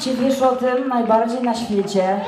oczywiście wiesz o tym najbardziej na świecie.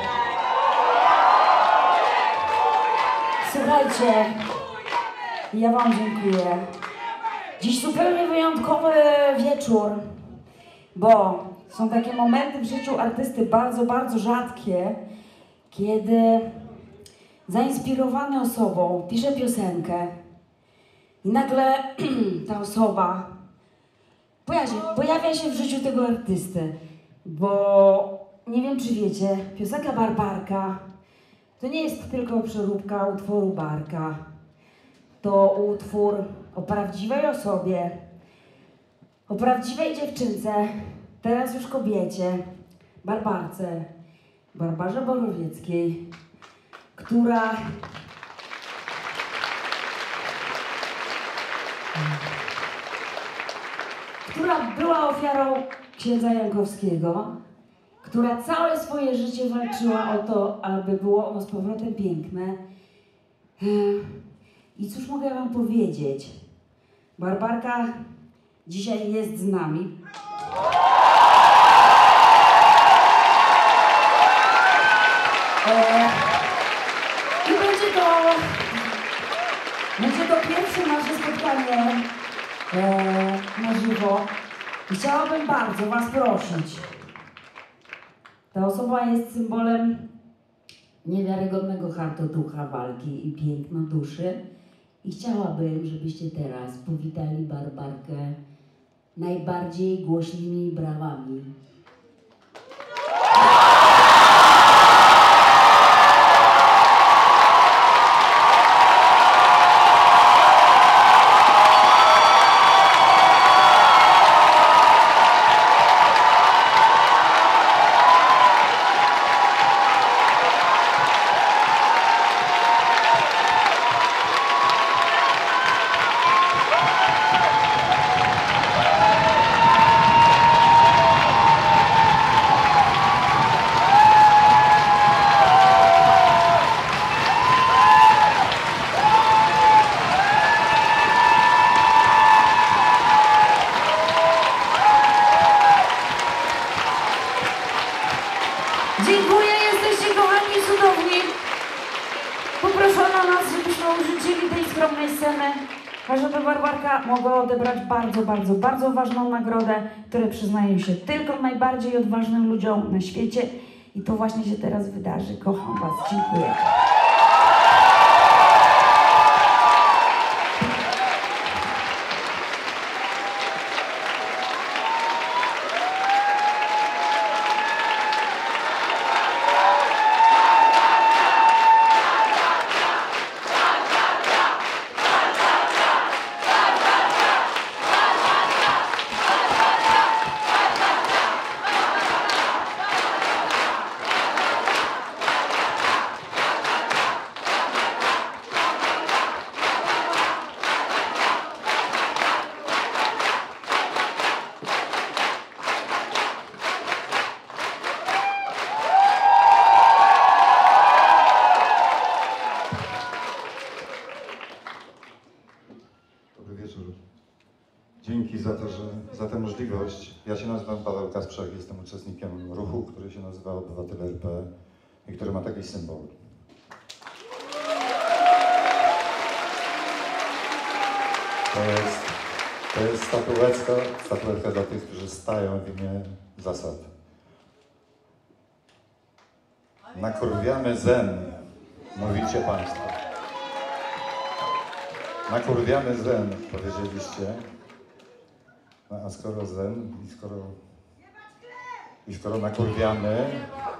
Słuchajcie, ja wam dziękuję. Dziś zupełnie wyjątkowy wieczór, bo są takie momenty w życiu artysty bardzo, bardzo rzadkie, kiedy zainspirowany osobą pisze piosenkę i nagle ta osoba pojawia się w życiu tego artysty, bo nie wiem, czy wiecie, piosenka Barbarka to nie jest tylko przeróbka utworu Barka. To utwór o prawdziwej osobie, o prawdziwej dziewczynce, teraz już kobiecie, Barbarce, Barbarze Borowieckiej, która była ofiarą księdza Jankowskiego, która całe swoje życie walczyła o to, aby było ono z powrotem piękne. I cóż mogę wam powiedzieć? Barbarka dzisiaj jest z nami. I będzie to pierwsze nasze spotkanie na żywo. I chciałabym bardzo was prosić. Ta osoba jest symbolem niewiarygodnego hartoducha walki i piękna duszy. I chciałabym, żebyście teraz powitali Barbarkę najbardziej głośnymi brawami. Dziękuję, jesteście kochani i cudowni. Poproszono nas, żebyśmy użyczyli tej skromnej sceny, a żeby Barbarka mogła odebrać bardzo, bardzo, bardzo ważną nagrodę, której przyznaje się tylko najbardziej odważnym ludziom na świecie. I to właśnie się teraz wydarzy. Kocham was. Dziękuję. Dzięki za tę możliwość. Ja się nazywam Paweł Kasprzak, jestem uczestnikiem ruchu, który się nazywa Obywatele RP i który ma taki symbol. To jest statuetka dla tych, którzy stają w imię zasad. Nakurwiamy zen, mówicie państwo. Nakurwiamy zen, powiedzieliście. No, a skoro zen i skoro nakurwiamy,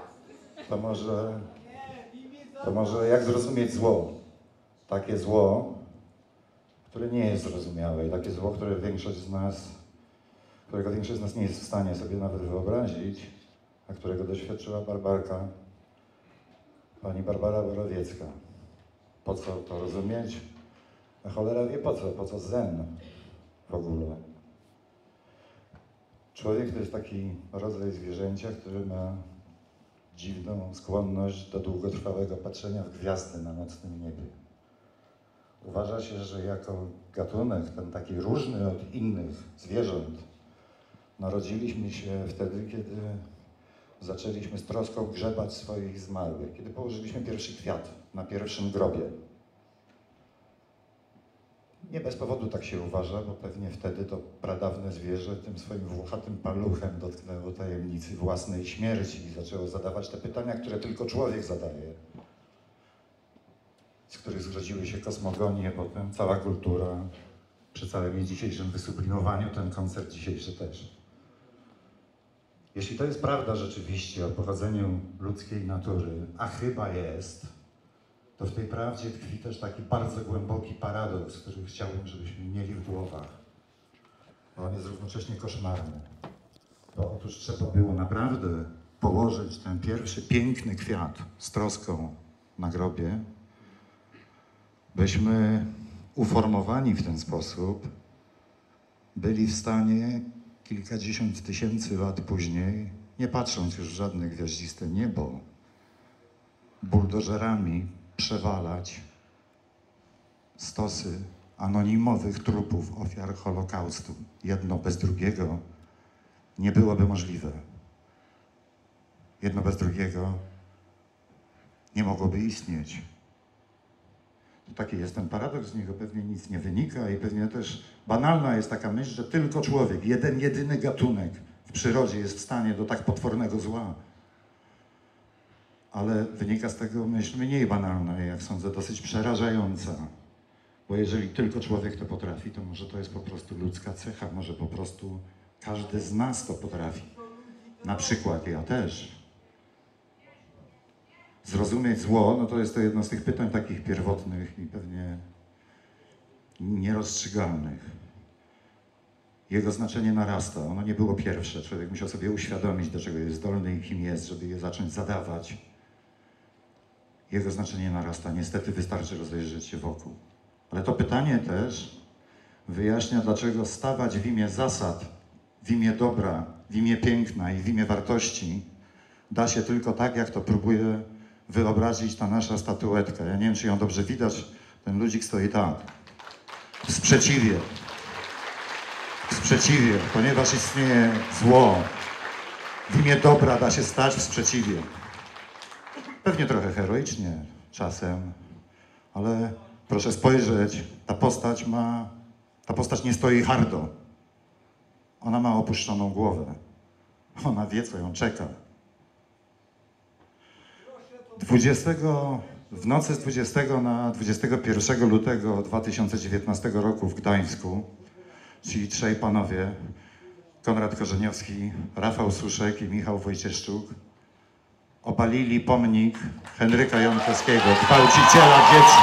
to może jak zrozumieć zło? Takie zło, które nie jest zrozumiałe i takie zło, którego większość z nas nie jest w stanie sobie nawet wyobrazić, a którego doświadczyła Barbarka, pani Barbara Borowiecka. Po co to rozumieć? A cholera wie po co zen w ogóle. Człowiek to jest taki rodzaj zwierzęcia, który ma dziwną skłonność do długotrwałego patrzenia w gwiazdy na nocnym niebie. Uważa się, że jako gatunek, ten taki różny od innych zwierząt, narodziliśmy się wtedy, kiedy zaczęliśmy z troską grzebać swoich zmarłych, kiedy położyliśmy pierwszy kwiat na pierwszym grobie. Nie bez powodu tak się uważa, bo pewnie wtedy to pradawne zwierzę tym swoim włochatym paluchem dotknęło tajemnicy własnej śmierci i zaczęło zadawać te pytania, które tylko człowiek zadaje, z których zrodziły się kosmogonie, potem cała kultura, przy całym jej dzisiejszym wysublimowaniu, ten koncert dzisiejszy też. Jeśli to jest prawda rzeczywiście o pochodzeniu ludzkiej natury, a chyba jest, to w tej prawdzie tkwi też taki bardzo głęboki paradoks, który chciałbym, żebyśmy mieli w głowach. Bo on jest równocześnie koszmarny. Bo otóż trzeba było naprawdę położyć ten pierwszy piękny kwiat z troską na grobie, byśmy uformowani w ten sposób byli w stanie kilkadziesiąt tysięcy lat później, nie patrząc już w żadne gwiaździste niebo, buldożerami przewalać stosy anonimowych trupów ofiar Holokaustu. Jedno bez drugiego nie byłoby możliwe. Jedno bez drugiego nie mogłoby istnieć. Taki jest ten paradoks, z niego pewnie nic nie wynika i pewnie też banalna jest taka myśl, że tylko człowiek, jeden, jedyny gatunek w przyrodzie jest w stanie do tak potwornego zła. Ale wynika z tego myśl mniej banalna i jak sądzę dosyć przerażająca. Bo jeżeli tylko człowiek to potrafi, to może to jest po prostu ludzka cecha, może po prostu każdy z nas to potrafi. Na przykład ja też. Zrozumieć zło, no to jest to jedno z tych pytań takich pierwotnych i pewnie nierozstrzygalnych. Jego znaczenie narasta, ono nie było pierwsze. Człowiek musiał sobie uświadomić, do czego jest zdolny i kim jest, żeby je zacząć zadawać. Jego znaczenie narasta, niestety wystarczy rozejrzeć się wokół. Ale to pytanie też wyjaśnia, dlaczego stawać w imię zasad, w imię dobra, w imię piękna i w imię wartości da się tylko tak, jak to próbuje wyobrazić ta nasza statuetka. Ja nie wiem, czy ją dobrze widać. Ten ludzik stoi tak. W sprzeciwie. W sprzeciwie, ponieważ istnieje zło. W imię dobra da się stać w sprzeciwie. Pewnie trochę heroicznie czasem, ale proszę spojrzeć, ta postać nie stoi hardo. Ona ma opuszczoną głowę. Ona wie, co ją czeka. W nocy z 20 na 21 lutego 2019 roku w Gdańsku ci trzej panowie, Konrad Korzeniowski, Rafał Suszek i Michał Wojcieszczuk, obalili pomnik Henryka Jątkowskiego, gwałciciela dzieci.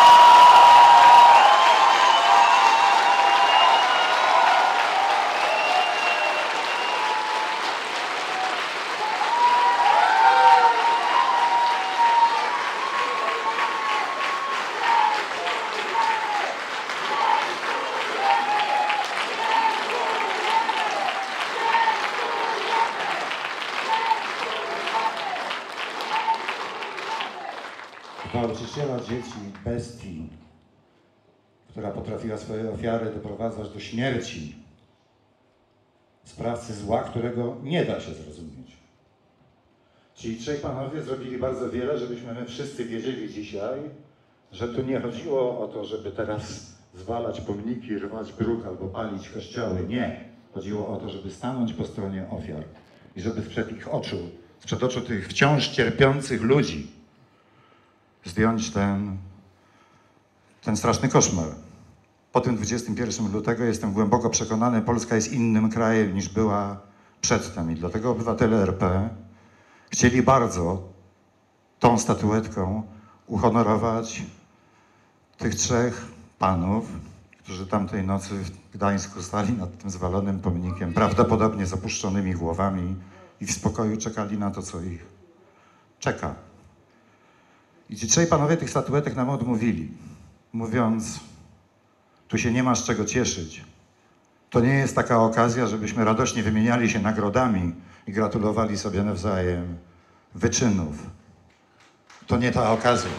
Gwałciciela dzieci, bestii, która potrafiła swoje ofiary doprowadzać do śmierci. Sprawcy zła, którego nie da się zrozumieć. Ci trzej panowie zrobili bardzo wiele, żebyśmy my wszyscy wiedzieli dzisiaj, że tu nie chodziło o to, żeby teraz zwalać pomniki, rwać bruk albo palić kościoły. Nie. Chodziło o to, żeby stanąć po stronie ofiar i żeby sprzed ich oczu, sprzed oczu tych wciąż cierpiących ludzi zdjąć ten straszny koszmar. Po tym 21 lutego jestem głęboko przekonany, Polska jest innym krajem niż była przedtem i dlatego obywatele RP chcieli bardzo tą statuetką uhonorować tych trzech panów, którzy tamtej nocy w Gdańsku stali nad tym zwalonym pomnikiem, prawdopodobnie z opuszczonymi głowami i w spokoju czekali na to, co ich czeka. I ci trzej panowie tych statuetek nam odmówili, mówiąc, tu się nie ma z czego cieszyć. To nie jest taka okazja, żebyśmy radośnie wymieniali się nagrodami i gratulowali sobie nawzajem wyczynów. To nie ta okazja.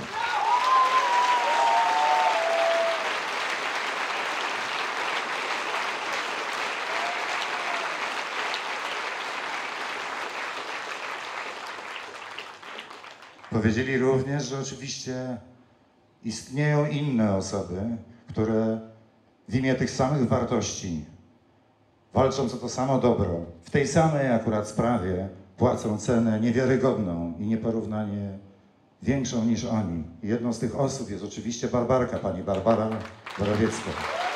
Powiedzieli również, że oczywiście istnieją inne osoby, które w imię tych samych wartości, walcząc o to samo dobro, w tej samej akurat sprawie płacą cenę niewiarygodną i nieporównanie większą niż oni. I jedną z tych osób jest oczywiście Barbarka, pani Barbara Borowiecka.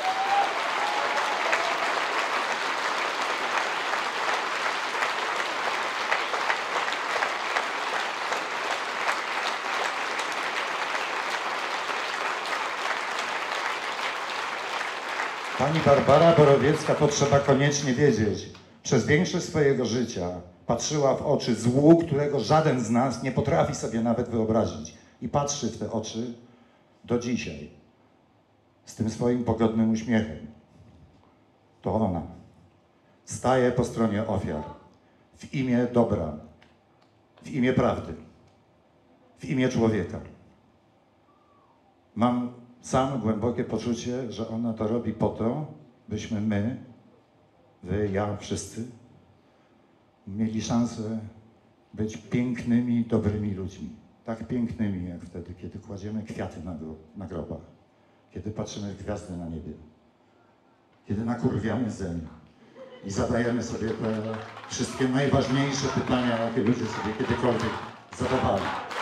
Pani Barbara Borowiecka, to trzeba koniecznie wiedzieć, przez większość swojego życia patrzyła w oczy złu, którego żaden z nas nie potrafi sobie nawet wyobrazić. I patrzy w te oczy do dzisiaj. Z tym swoim pogodnym uśmiechem. To ona staje po stronie ofiar. W imię dobra. W imię prawdy. W imię człowieka. Mam sam głębokie poczucie, że ona to robi po to, byśmy my, wy, ja, wszyscy, mieli szansę być pięknymi, dobrymi ludźmi. Tak pięknymi, jak wtedy, kiedy kładziemy kwiaty na grobach, kiedy patrzymy w gwiazdy na niebie, kiedy nakurwiamy ziemię i zadajemy sobie te wszystkie najważniejsze pytania, jakie ludzie sobie kiedykolwiek zadawali.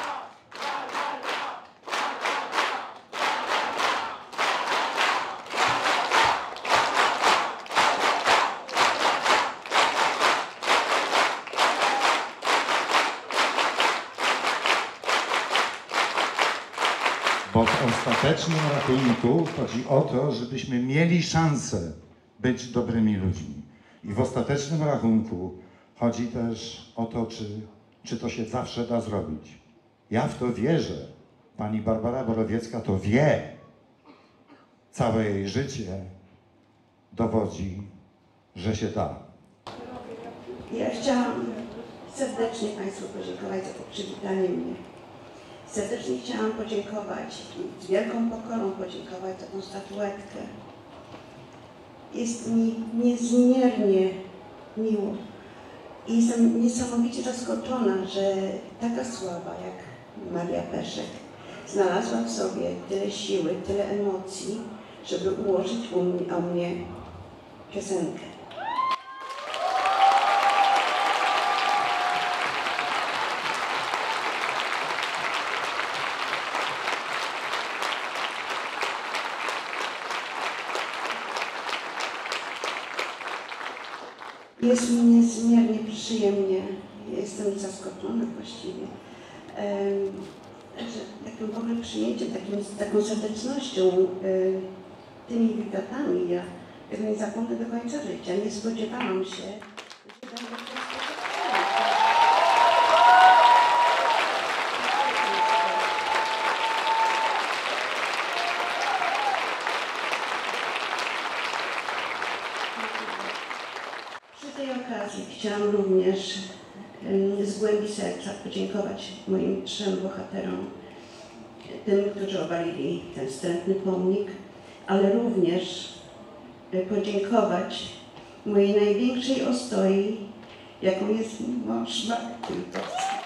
Bo w ostatecznym rachunku chodzi o to, żebyśmy mieli szansę być dobrymi ludźmi. I w ostatecznym rachunku chodzi też o to, czy to się zawsze da zrobić. Ja w to wierzę. Pani Barbara Borowiecka to wie. Całe jej życie dowodzi, że się da. Ja chciałam serdecznie Państwu podziękować za to przywitanie mnie. Serdecznie chciałam podziękować, z wielką pokorą podziękować za tą statuetkę. Jest mi niezmiernie miło i jestem niesamowicie zaskoczona, że taka sława jak Maria Peszek znalazła w sobie tyle siły, tyle emocji, żeby ułożyć o mnie piosenkę. Jest mi niezmiernie przyjemnie, jestem zaskoczona właściwie, że takim w ogóle przyjęciem, taką serdecznością, tymi wiwatami, ja tego nie zapomnę do końca życia. Nie spodziewałam się, że będę Przy tej okazji chciałam również z głębi serca podziękować moim 3 bohaterom, tym, którzy obalili ten wstrętny pomnik, ale również podziękować mojej największej ostoi, jaką jest mąż Marek Kultowski.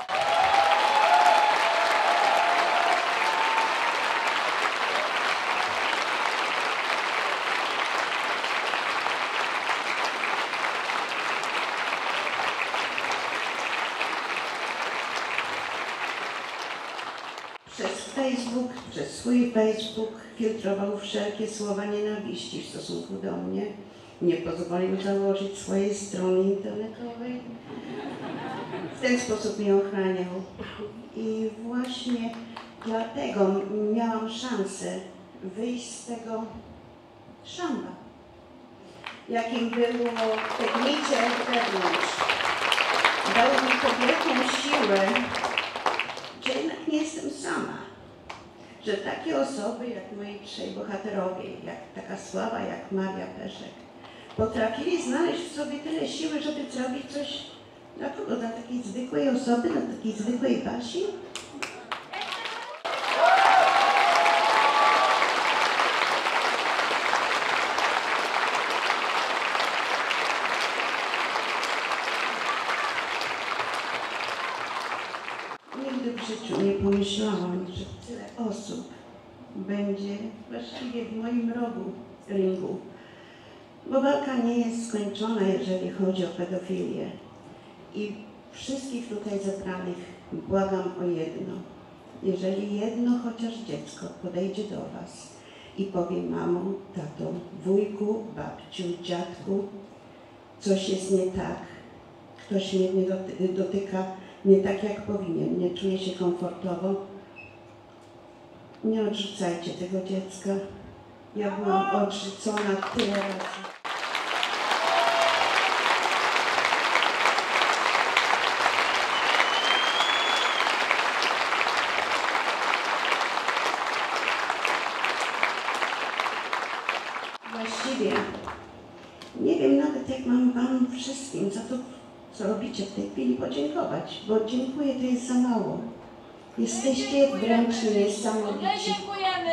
Przez swój Facebook filtrował wszelkie słowa nienawiści w stosunku do mnie. Nie pozwolił założyć swojej strony internetowej. W ten sposób mnie ochraniał. I właśnie dlatego miałam szansę wyjść z tego szamba, jakim było te gnicie wewnątrz. Dało mi to wielką siłę, że jednak nie jestem sama. Że takie osoby jak moi 3 bohaterowie, jak taka sława jak Maria Peszek, potrafili znaleźć w sobie tyle siły, żeby zrobić coś dla kogo? Dla takiej zwykłej osoby, dla takiej zwykłej Basi? Nigdy Nigdy w życiu nie pomyślałam, że tyle osób będzie właściwie w moim rogu ringu. Bo walka nie jest skończona, jeżeli chodzi o pedofilię. I wszystkich tutaj zebranych błagam o jedno. Jeżeli jedno chociaż dziecko podejdzie do was i powie: mamo, tato, wujku, babciu, dziadku, coś jest nie tak, ktoś mnie nie dotyka nie tak jak powinien, nie czuję się komfortowo, nie odrzucajcie tego dziecka. Ja byłam odrzucona tyle razy. Właściwie nie wiem nawet, jak mam wam wszystkim za to, co robicie w tej chwili, podziękować, bo dziękuję to jest za mało. Jesteście wręcz niesamowici. My dziękujemy!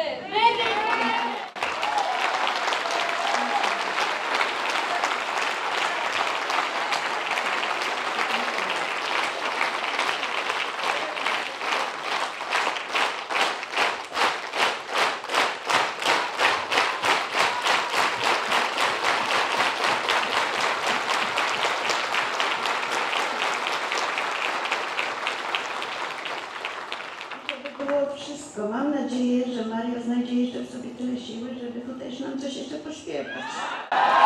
To by było wszystko. Mam nadzieję, że Mario znajdzie jeszcze w sobie tyle siły, żeby tutaj nam coś jeszcze pośpiewać.